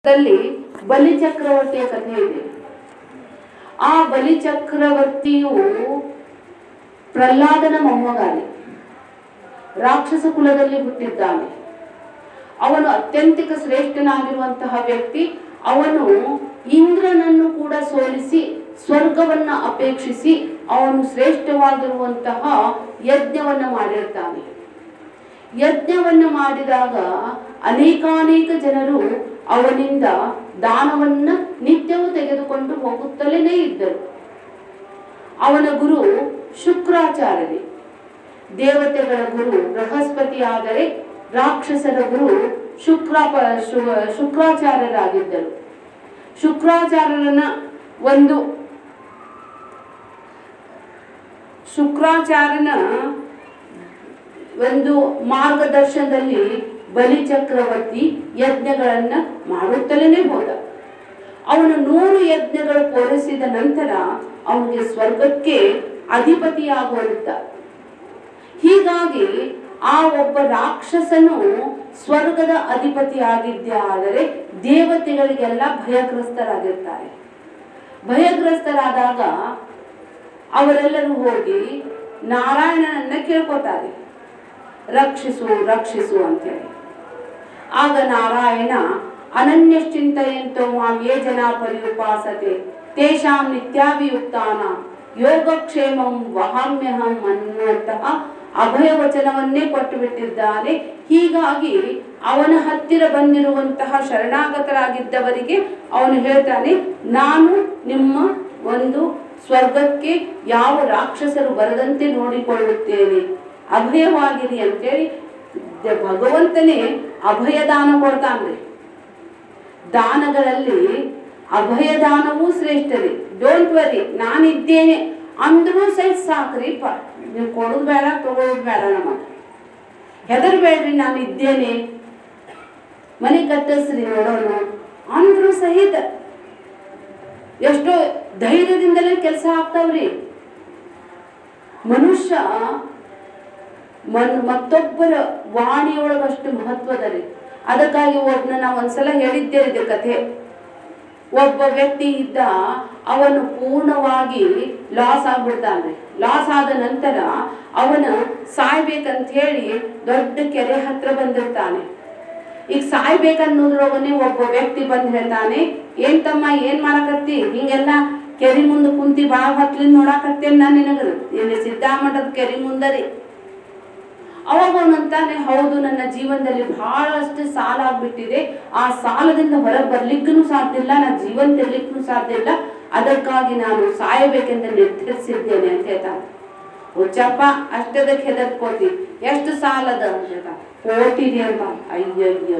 ದಲ್ಲಿ ಬಲಿ ಚಕ್ರವರ್ತಿಯ ಕಥೆ ಇದೆ. ಆ ಬಲಿ ಚಕ್ರವರ್ತಿಯು ಪ್ರಹ್ಲಾದನ ಮೊಮ್ಮಗಾನೆ, ರಾಕ್ಷಸ ಕುಲದಲ್ಲಿ ಹುಟ್ಟಿದ್ದಾನೆ. ಅವನು ಅತ್ಯಂತಿಕ ಶ್ರೇಷ್ಠನಾಗಿರುವಂತಹ ವ್ಯಕ್ತಿ. ಅವನು ಇಂದ್ರನನ್ನು ಕೂಡ ಸೋಲಿಸಿ ಸ್ವರ್ಗವನ್ನ ಅಪೇಕ್ಷಿಸಿ ಅವನು ಶ್ರೇಷ್ಠವಾಗಿರುವಂತಹ ಯಜ್ಞವನ್ನ ಮಾಡಿರ್ತಾನೆ. ಯಜ್ಞವನ್ನ ಮಾಡಿದಾಗ ಅನೇಕಾನೇಕ ಜನರು ಅವನಿಂದ ದಾನವನ್ನ ನಿತ್ಯವೂ ತೆಗೆದುಕೊಂಡು ಹೋಗುತ್ತಲೇ ಇದ್ದರು. ಅವನ ಗುರು ಶುಕ್ರಾಚಾರ್ಯರೇ. ದೇವತೆಗಳ ಗುರು ಬೃಹಸ್ಪತಿ ಆದರೆ ರಾಕ್ಷಸರ ಗುರು ಶುಕ್ರಾಚಾರ್ಯರಾಗಿದ್ದರು. ಶುಕ್ರಾಚಾರ್ಯನ ಒಂದು ಮಾರ್ಗದರ್ಶನದಲ್ಲಿ ಬಲಿ ಚಕ್ರವರ್ತಿ ಯಜ್ಞಗಳನ್ನ ಮಾಡುತ್ತಲೇ ಹೋದ. ಅವನು 100 ಯಜ್ಞಗಳು ಪೂರೈಸಿದ ನಂತರ ಅವನಿಗೆ ಸ್ವರ್ಗಕ್ಕೆ ಅಧಿಪತಿಯಾಗುವಂತ. ಹೀಗಾಗಿ ಆ ಒಬ್ಬ ರಾಕ್ಷಸನು ಸ್ವರ್ಗದ ಅಧಿಪತಿಯಾಗಿದ್ದೇ ಆದರೆ ದೇವತೆಗಳಿಗೆಲ್ಲ ಭಯಗ್ರಸ್ತರಾಗಿರ್ತಾರೆ. ಭಯಗ್ರಸ್ತರಾದಾಗ ಅವರೆಲ್ಲರೂ ಹೋಗಿ ನಾರಾಯಣನನ್ನ ಕೇಳ್ಕೊತಾರೆ, ರಕ್ಷಿಸು ರಕ್ಷಿಸು ಅಂತೇಳಿ. ಆಗ ನಾರಾಯಣ ಅನನ್ಯಶ್ಚಿಂತಯಂತೋ ಮಾಂ ಯೇ ಜನಾ ಪರ್ಯುಪಾಸತೆ ತೇಷಾಂ ನಿತ್ಯಾಭಿಯುಕ್ತಾನ ಯೋಗಕ್ಷೇಮಂ ವಹಾಮ್ಯಹಂ ಅನ್ನುವಂತಹ ಅಭಯ ವಚನವನ್ನೇ ಕೊಟ್ಟು ಬಿಟ್ಟಿದ್ದಾನೆ. ಹೀಗಾಗಿ ಅವನ ಹತ್ತಿರ ಬಂದಿರುವಂತಹ ಶರಣಾಗತರಾಗಿದ್ದವರಿಗೆ ಅವನು ಹೇಳ್ತಾನೆ, ನಾನು ನಿಮ್ಮ ಒಂದು ಸ್ವರ್ಗಕ್ಕೆ ಯಾವ ರಾಕ್ಷಸರು ಬರದಂತೆ ನೋಡಿಕೊಳ್ಳುತ್ತೇನೆ, ಅಭಯವಾಗಿರಿ ಅಂತೇಳಿ ಭಗವಂತನೇ ಅಭಯದಾನ ಕೊಡ್ತಾನ್ರಿ. ದಾನಗಳಲ್ಲಿ ಅಭಯದಾನವೂ ಶ್ರೇಷ್ಠರಿ. ಡೋಂಟ್ ವರಿ, ನಾನಿದ್ದೇನೆ ಅಂದ್ರೂ ಸಹಿತ ಸಾಕ್ರಿಪ್ಪ, ನೀವು ಕೊಡೋದು ಬೇಡ ತಗೊಳ್ಳೋದು ಬೇಡ, ನಮಗೆ ಹೆದರ್ಬೇಡ್ರಿ, ನಾನು ಇದ್ದೇನೆ, ಮನೆ ಕಟ್ಟಿಸ್ರಿ ನೋಡೋಣ ಅಂದ್ರೂ ಸಹಿತ ಎಷ್ಟೋ ಧೈರ್ಯದಿಂದಲೇ ಕೆಲಸ ಆಗ್ತಾವ್ರಿ. ಮನುಷ್ಯ ಮತ್ತೊಬ್ಬರ ವಾಣಿಯೊಳಗಷ್ಟು ಮಹತ್ವದಲ್ಲಿ. ಅದಕ್ಕಾಗಿ ಒಬ್ಬನ ನಾವು ಒಂದ್ಸಲ ಹೇಳಿದ್ದೇವೆ ಇದೆ ಕಥೆ. ಒಬ್ಬ ವ್ಯಕ್ತಿ ಇದ್ದ, ಅವನು ಪೂರ್ಣವಾಗಿ ಲಾಸ್ ಆಗ್ಬಿಡ್ತಾನೆ. ಲಾಸ್ ಆದ ನಂತರ ಅವನು ಸಾಯ್ಬೇಕಂತ ಹೇಳಿ ದೊಡ್ಡ ಕೆರೆ ಹತ್ರ ಬಂದಿರ್ತಾನೆ. ಈಗ ಸಾಯ್ಬೇಕನ್ನೋದ್ರೊಳಗನೆ ಒಬ್ಬ ವ್ಯಕ್ತಿ ಬಂದು ಹೇಳ್ತಾನೆ, ಏನ್ ತಮ್ಮ ಏನ್ ಮಾಡಕತ್ತಿ, ಹಿಂಗೆಲ್ಲ ಕೆರೆ ಮುಂದೆ ಕುಂತಿ ಬಾಳ ಹೊತ್ಲಿಂದ ನೋಡಾಕತ್ತೇನ್ ನಾ ನಿನಗ, ಇಲ್ಲಿ ಸಿದ್ದಾಮಠದ ಕೆರೆ ಮುಂದರಿ. ಅವಾಗ ಅವನಂತಾನೆ, ಹೌದು, ನನ್ನ ಜೀವನದಲ್ಲಿ ಬಹಳಷ್ಟು ಸಾಲ ಆಗ್ಬಿಟ್ಟಿದೆ, ಆ ಸಾಲದಿಂದ ಹೊರಗೆ ಬರ್ಲಿಕ್ಕೂ ಸಾಧ್ಯ ಇಲ್ಲ, ನಾ ಜೀವನ ತೆರಲಿಕ್ಕೂ ಸಾಧ್ಯ ಇಲ್ಲ, ಅದಕ್ಕಾಗಿ ನಾನು ಸಾಯಬೇಕೆಂದು ನಿರ್ಧರಿಸಿದ್ದೇನೆ ಅಂತ ಹೇಳ್ತಾನೆ. ಹುಚ್ಚಪ್ಪ, ಅಷ್ಟದಕ್ಕೆ ಹೆದರ್ಕೋತಿ, ಎಷ್ಟು ಸಾಲದ ಅಂತ ಹೇಳ್ತಾನೆ. ಕೋಟಿದೆ ಅಂತ. ಅಯ್ಯಯ್ಯೋ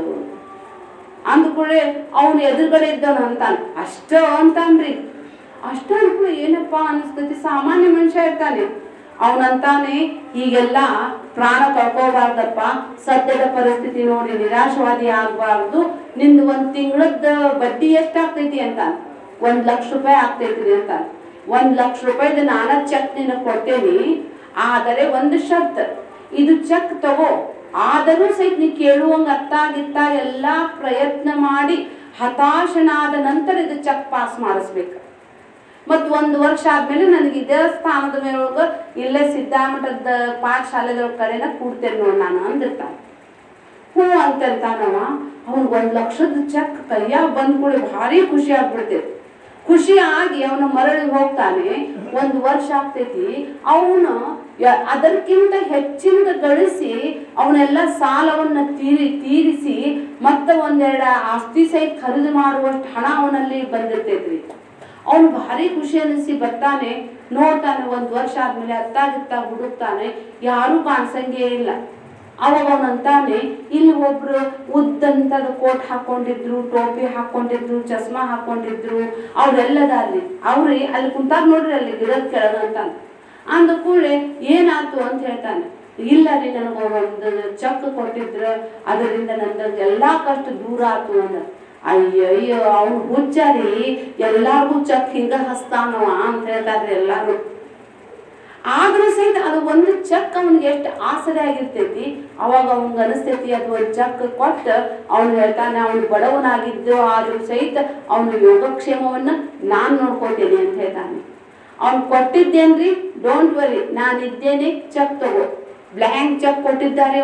ಅಂದ್ಕೂಳೆ ಅವನು ಎದುರುಗಡೆ ಇದ್ದವನು ಅಂತಾನೆ, ಅಷ್ಟ ಅಂತಾನ್ರಿ. ಅಷ್ಟ ಅನ್ಕೂಳೆ ಏನಪ್ಪಾ ಅನಿಸ್ತತಿ, ಸಾಮಾನ್ಯ ಮನುಷ್ಯ ಇರ್ತಾನೆ. ಅವನಂತಾನೆ, ಹೀಗೆಲ್ಲ ಪ್ರಾಣ ಕಳ್ಕೋಬಾರ್ದಪ್ಪ, ಸದ್ಯದ ಪರಿಸ್ಥಿತಿ ನೋಡಿ ನಿರಾಶವಾದಿ ಆಗ್ಬಾರ್ದು, ನಿಂದು 1 ತಿಂಗಳದ ಬಡ್ಡಿ ಎಷ್ಟಾಗ್ತೈತಿ ಅಂತ, 1 ಲಕ್ಷ ರೂಪಾಯಿ ಆಗ್ತೈತಿ ಅಂತ. 1 ಲಕ್ಷ ರೂಪಾಯಿದ ನಾನು ಚೆಕ್ ನಿನಗೆ ಕೊಡ್ತೇನಿ, ಆದರೆ ಒಂದು ಶರ್ತ್, ಇದು ಚೆಕ್ ತಗೋ, ಆದರೂ ಸಹಿತ ನೀ ಕೇಳುವಂಗ ಅತ್ತಾಗಿತ್ತ ಎಲ್ಲಾ ಪ್ರಯತ್ನ ಮಾಡಿ ಹತಾಶನಾದ ನಂತರ ಇದು ಚೆಕ್ ಪಾಸ್ ಮಾಡಿಸ್ಬೇಕು. ಮತ್ 1 ವರ್ಷ ಆದ್ಮೇಲೆ ನನಗೆ ಇದೇ ಸ್ಥಾನದ ಮೇಲೊಳಗ ಇಲ್ಲೇ ಸಿದ್ದಾಮಠದ ಪಾಠಶಾಲೆದೊಳ ಕಡೆನ ಕೂಡ್ತೇನೆ ನೋಡ್ ನಾನು ಅಂದಿರ್ತಾನೆ. ಹ್ಞೂ ಅಂತಾನವ. ಅವ್ನ್ 1 ಲಕ್ಷದ ಚೆಕ್ ಕೈಯಾಗ ಬಂದ್ ಕೂಡ ಭಾರಿ ಖುಷಿ ಆಗ್ಬಿಡ್ತೈತಿ. ಖುಷಿ ಆಗಿ ಅವನ ಮರಳಿ ಹೋಗ್ತಾನೆ. 1 ವರ್ಷ ಆಗ್ತೈತಿ. ಅವನು ಅದಕ್ಕಿಂತ ಹೆಚ್ಚಿನ ಗಳಿಸಿ ಅವನೆಲ್ಲ ಸಾಲವನ್ನ ತೀರಿಸಿ ಮತ್ತೆ 1-2 ಆಸ್ತಿ ಸಹಿತ ಖರೀದಿ ಮಾಡುವಷ್ಟು ಹಣ ಅವನಲ್ಲಿ ಬಂದಿರ್ತೈತ್ರಿ. ಅವನು ಭಾರಿ ಖುಷಿ ಅನಿಸಿ ಬರ್ತಾನೆ, ನೋಡ್ತಾನೆ. 1 ವರ್ಷ ಆದ್ಮೇಲೆ ಅತ್ತಾಗಿತ್ತ ಹುಡುಕ್ತಾನೆ, ಯಾರು ಕಾಣಿಸಂಗೇ ಇಲ್ಲ. ಅವಾಗ ಅವನಂತಾನೆ, ಇಲ್ಲಿ ಒಬ್ರು ಉದ್ದಂತದ ಕೋಟ್ ಹಾಕೊಂಡಿದ್ರು, ಟೋಪಿ ಹಾಕೊಂಡಿದ್ರು, ಚಸ್ಮಾ ಹಾಕೊಂಡಿದ್ರು, ಅವ್ರೆಲ್ಲದಾರ್ರಿ. ಅವ್ರಿ ಅಲ್ಲಿ ಕುಂತಾಗ ನೋಡ್ರಿ, ಅಲ್ಲಿ ಗಿಡದ ಕೆಳಗಂತ ಅಂದ ಕೂಡಲೇ ಏನಾಯ್ತು ಅಂತ ಹೇಳ್ತಾನೆ. ಇಲ್ಲ ರೀ, ನನಗ ಒಂದು ಚೆಕ್ ಕೊಟ್ಟಿದ್ರ, ಅದರಿಂದ ನಂದ ಎಲ್ಲಾ ಕಷ್ಟ ದೂರ ಆತು ಅಂದ. ಅಯ್ಯಯ್ಯೋ, ಅವ್ನು ಹುಚ್ಚಾರಿ, ಎಲ್ಲಾರ್ಗೂ ಚೆಕ್ ಹಿಂಗ ಹಸ್ತಾನವ ಅಂತ ಹೇಳ್ತಾರ್ರಿ ಎಲ್ಲಾರು. ಆದ್ರೂ ಸಹಿತ ಅದು ಒಂದು ಚೆಕ್ ಅವನಿಗೆ ಎಷ್ಟು ಆಸರೆ ಆಗಿರ್ತೈತಿ. ಅವಾಗ ಅವನಿಗೆ ಅನಿಸ್ತೈತಿ ಅದು ಒಂದು ಚೆಕ್ ಕೊಟ್ಟ ಅವನು ಹೇಳ್ತಾನೆ ಅವನು ಬಡವನಾಗಿದ್ದು ಆದ್ರೂ ಸಹಿತ ಅವನು ಯೋಗಕ್ಷೇಮವನ್ನ ನಾನ್ ನೋಡ್ಕೊತೇನೆ ಅಂತ ಹೇಳ್ತಾನೆ. ಅವ್ನು ಕೊಟ್ಟಿದ್ದೇನ್ರಿ, ಡೋಂಟ್ ವರಿ ನಾನಿದ್ದೇನೆ, ಚೆಕ್ ತಗೋ, ಬ್ಲ್ಯಾಂಕ್ ಚೆಕ್ ಕೊಟ್ಟಿದ್ದಾರೆ.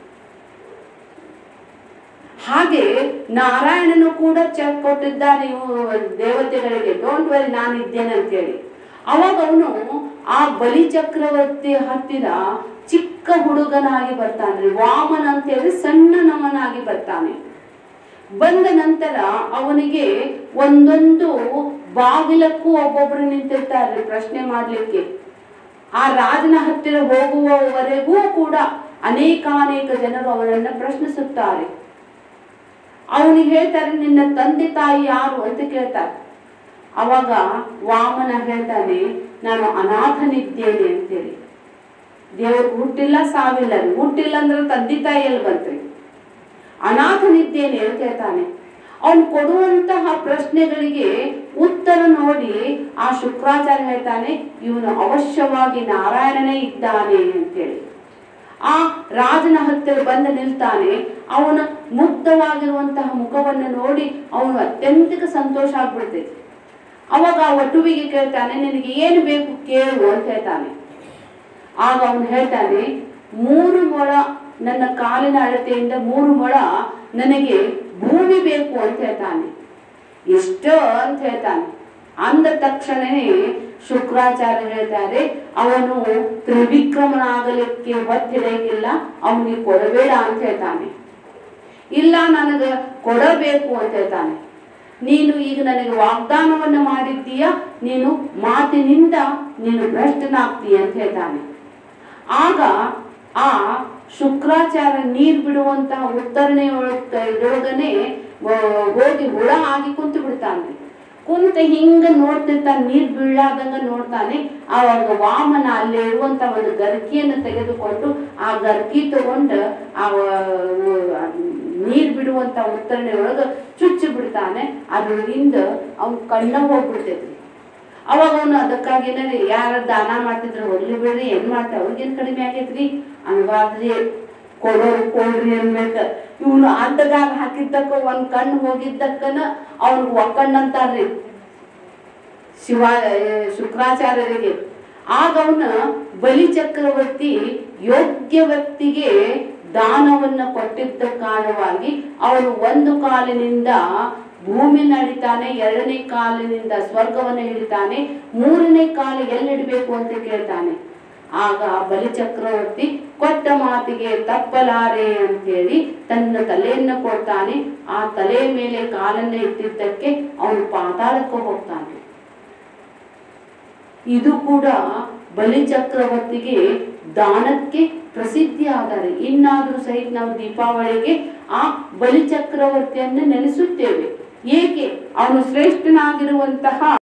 ಹಾಗೆ ನಾರಾಯಣನು ಕೂಡ ಚೆಕ್ ಕೊಟ್ಟಿದ್ದಾನೆ ದೇವತೆಗಳಿಗೆ, ಡೋಂಟ್ ವರಿ ನಾನಿದ್ದೇನೆ ಅಂತೇಳಿ. ಅವಾಗ ಅವನು ಆ ಬಲಿ ಚಕ್ರವರ್ತಿ ಹತ್ತಿರ ಚಿಕ್ಕ ಹುಡುಗನಾಗಿ ಬರ್ತಾನೆ, ವಾಮನ ಅಂತೇಳಿ ಸಣ್ಣನವನಾಗಿ ಬರ್ತಾನೆ. ಬಂದ ನಂತರ ಅವನಿಗೆ ಒಂದೊಂದು ಬಾಗಿಲಕ್ಕೂ ಒಬ್ಬೊಬ್ರು ನಿಂತಿರ್ತಾರೆ ಪ್ರಶ್ನೆ ಮಾಡ್ಲಿಕ್ಕೆ. ಆ ರಾಜನ ಹತ್ತಿರ ಹೋಗುವವರೆಗೂ ಕೂಡ ಅನೇಕಾನೇಕ ಜನರು ಅವನನ್ನ ಪ್ರಶ್ನಿಸುತ್ತಾರೆ. ಅವನಿಗೆ ಹೇಳ್ತಾರೆ ನಿನ್ನ ತಂದೆ ತಾಯಿ ಯಾರು ಅಂತ ಕೇಳ್ತಾರೆ. ಅವಾಗ ವಾಮನ ಹೇಳ್ತಾನೆ ನಾನು ಅನಾಥನಿದ್ದೇನೆ ಅಂತೇಳಿ. ದೇವರು ಹುಟ್ಟಿಲ್ಲ ಸಾವಿಲ್ಲ, ಹುಟ್ಟಿಲ್ಲ ಅಂದ್ರೆ ತಂದೆ ತಾಯಿ ಎಲ್ಲಿ ಬಂತ್ರಿ, ಅನಾಥನಿದ್ದೇನೆ ಅಂತ ಹೇಳ್ತಾನೆ. ಅವನು ಕೊಡುವಂತಹ ಪ್ರಶ್ನೆಗಳಿಗೆ ಉತ್ತರ ನೋಡಿ ಆ ಶುಕ್ರಾಚಾರ್ಯ ಹೇಳ್ತಾನೆ ಇವನು ಅವಶ್ಯವಾಗಿ ನಾರಾಯಣನೇ ಇದ್ದಾನೆ ಅಂತೇಳಿ. ಆ ರಾಜನ ಹತ್ತಿರ ಬಂದು ನಿಲ್ತಾನೆ. ಅವನ ಮುಗ್ಧವಾಗಿರುವಂತಹ ಮುಖವನ್ನು ನೋಡಿ ಅವನು ಅತ್ಯಂತ ಸಂತೋಷ ಆಗ್ಬಿಡ್ತೈತಿ. ಅವಾಗ ಆ ವಟುವಿಗೆ ಕೇಳ್ತಾನೆ ನಿನಗೆ ಏನು ಬೇಕು ಕೇಳು ಅಂತ ಹೇಳ್ತಾನೆ. ಆಗ ಅವನು ಹೇಳ್ತಾನೆ 3 ಮೊಳ ನನ್ನ ಕಾಲಿನ ಅಳತೆಯಿಂದ 3 ಮೊಳ ನನಗೆ ಭೂಮಿ ಬೇಕು ಅಂತ ಹೇಳ್ತಾನೆ. ಇಷ್ಟ ಅಂತ ಹೇಳ್ತಾನೆ. ಅಂದ ತಕ್ಷಣನೇ ಶುಕ್ರಾಚಾರ್ಯ ಹೇಳ್ತಾರೆ ಅವನು ತ್ರಿವಿಕ್ರಮನಾಗಲಿಕ್ಕೆ ಹೊತ್ತಿಡಂಗಿಲ್ಲ, ಅವನಿಗೆ ಕೊಡಬೇಡ ಅಂತ ಹೇಳ್ತಾನೆ. ಇಲ್ಲ ನನಗೆ ಕೊಡಬೇಕು ಅಂತ ಹೇಳ್ತಾನೆ. ನೀನು ಈಗ ನನಗೆ ವಾಗ್ದಾನವನ್ನ ಮಾಡಿದ್ದೀಯ, ನೀನು ಮಾತಿನಿಂದ ನೀನು ಭ್ರಷ್ಟನಾಗ್ತೀಯ ಅಂತ ಹೇಳ್ತಾನೆ. ಆಗ ಆ ಶುಕ್ರಾಚಾರ್ಯ ನೀರ್ ಬಿಡುವಂತಹ ಉತ್ತರಣೆ ಇದರೊಳಗನೆ ಹೋಗಿ ಹುಳ ಆಗಿ ಕುಂತು ಬಿಡ್ತಾನೆ. ಕುಂತ ಹಿಂಗ ನೋಡ್ತಿರ್ತಾನೆ, ನೀರ್ ಬೀಳಾದಂಗ ನೋಡ್ತಾನೆ. ಆವಾಗ ವಾಮನ ಅಲ್ಲಿ ಇರುವಂತ ಒಂದು ಗರ್ಕಿಯನ್ನು ತೆಗೆದುಕೊಂಡು ಆ ಗರ್ಕಿ ತಗೊಂಡು ಆ ನೀರ್ ಬಿಡುವಂತ ಉತ್ತರಣೆ ಒಳಗ ಚುಚ್ಚಿ ಬಿಡ್ತಾನೆ. ಅದ್ರೊಳಗಿಂದ ಅವ್ನ ಕಣ್ಣ ಹೋಗ್ಬಿಡ್ತೈತಿ. ಅವಾಗ ಅವನು ಅದಕ್ಕಾಗಿ ಏನಾರ ಯಾರ ದಾನ ಮಾಡ್ತಿದ್ರು ಹೊರ್ಲಿ ಬಿಡ್ರಿ ಏನ್ ಮಾಡ್ತಾರೆ ಅವ್ರಿಗೇನ್ ಕಡಿಮೆ ಆಗೈತ್ರಿ ಅನ್ಬಾರ್ದ್ರಿ, ಕೊಡೋರು ಕೊಡ್ರಿ ಅನ್ಬೇಕ. ಇವನು ಅಡ್ಡಗಾಲ ಹಾಕಿದ್ದಕ್ಕ ಒಂದ್ ಕಣ್ಣು ಹೋಗಿದ್ದಕ್ಕನ ಅವ್ನಿಗೆ ಒಕ್ಕಣ್ಣಂತಾರ್ರಿ ಶುಕ್ರಾಚಾರ್ಯರಿಗೆ. ಆಗ ಅವನ ಬಲಿ ಚಕ್ರವರ್ತಿ ಯೋಗ್ಯ ವ್ಯಕ್ತಿಗೆ ದಾನವನ್ನ ಕೊಟ್ಟಿದ್ದ ಕಾರಣವಾಗಿ ಅವನು 1 ಕಾಲಿನಿಂದ ಭೂಮಿ ನಡಿತಾನೆ, 2ನೇ ಕಾಲಿನಿಂದ ಸ್ವರ್ಗವನ್ನ ಹಿಡಿತಾನೆ, 3ನೇ ಕಾಲು ಎಲ್ಲಿಡಬೇಕು ಅಂತ ಕೇಳ್ತಾನೆ. ಆಗ ಬಲಿ ಚಕ್ರವರ್ತಿ ಕೊಟ್ಟ ಮಾತಿಗೆ ತಪ್ಪಲಾರೆ ಅಂತೇಳಿ ತನ್ನ ತಲೆಯನ್ನ ಕೊಡ್ತಾನೆ. ಆ ತಲೆಯ ಮೇಲೆ ಕಾಲನ್ನ ಇಟ್ಟಿದ್ದಕ್ಕೆ ಅವನು ಪಾತಾಳಕ್ಕೆ ಹೋಗ್ತಾನೆ. ಇದು ಕೂಡ ಬಲಿ ಚಕ್ರವರ್ತಿಗೆ ದಾನಕ್ಕೆ ಪ್ರಸಿದ್ಧಿ ಆದರೆ. ಇನ್ನಾದ್ರೂ ಸಹಿತ ನಾವು ದೀಪಾವಳಿಗೆ ಆ ಬಲಿ ಚಕ್ರವರ್ತಿಯನ್ನು ನೆನೆಸುತ್ತೇವೆ. ಏಕೆ? ಅವನು ಶ್ರೇಷ್ಠನಾಗಿರುವಂತಹ